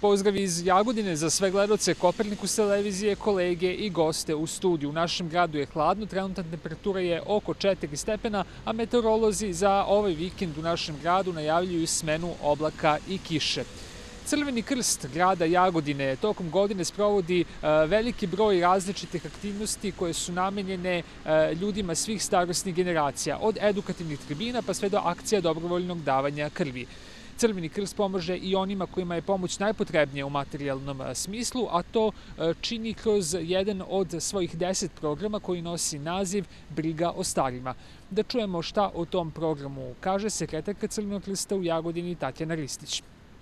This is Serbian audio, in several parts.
Pozdrav iz Jagodine za sve gledaoce Kopernikus televizije, kolege i goste u studiju. U našem gradu je hladno, trenutna temperatura je oko 4 stepena, a meteorolozi za ovaj vikend u našem gradu najavljuju smenu oblaka i kiše. Crveni krst grada Jagodine tokom godine sprovodi veliki broj različitih aktivnosti koje su namenjene ljudima svih starosnih generacija, od edukativnih tribina pa sve do akcija dobrovoljnog davanja krvi. Crveni krst pomaže i onima kojima je pomoć najpotrebnija u materijalnom smislu, a to čini kroz jedan od svojih 10 programa koji nosi naziv Briga o starima. Da čujemo šta o tom programu kaže sekretarka Crvenog krsta u Jagodini Tatjana Ristić.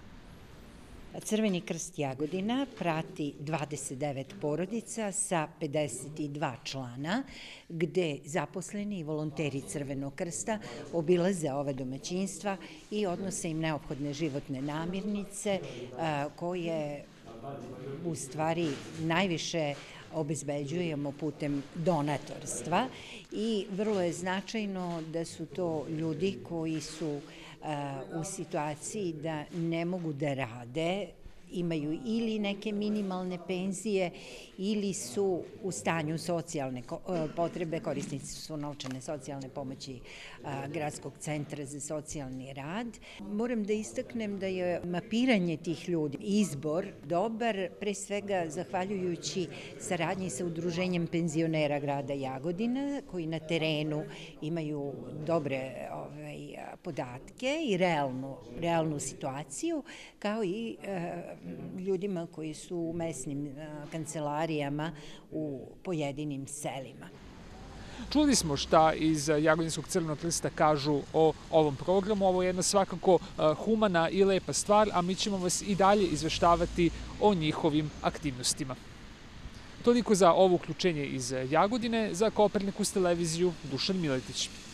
Crveni krst Jagodina prati 29 porodica sa 52 člana, gde zaposleni i volonteri Crvenog krsta obilaze ove domaćinstva i odnose im neophodne životne namirnice koje u stvari najviše obezbeđujemo putem donatorstva i vrlo je značajno da su to ljudi koji su u situaciji da ne mogu da rade, imaju ili neke minimalne penzije ili su u stanju socijalne potrebe, korisnici su novčane socijalne pomoći Gradskog centra za socijalni rad. Moram da istaknem da je mapiranje tih ljudi, izbor dobar, pre svega zahvaljujući saradnji sa Udruženjem penzionera grada Jagodina, koji na terenu imaju dobre podatke i realnu situaciju, kao i ljudima koji su u mesnim kancelarijama u pojedinim selima. Čuli smo šta iz Jagodinskog Crvenog krsta kažu o ovom programu. Ovo je jedna svakako humana i lepa stvar, a mi ćemo vas i dalje izveštavati o njihovim aktivnostima. Toliko za ovo uključenje iz Jagodine. Za Kopernikus televiziju, Dušan Miletić.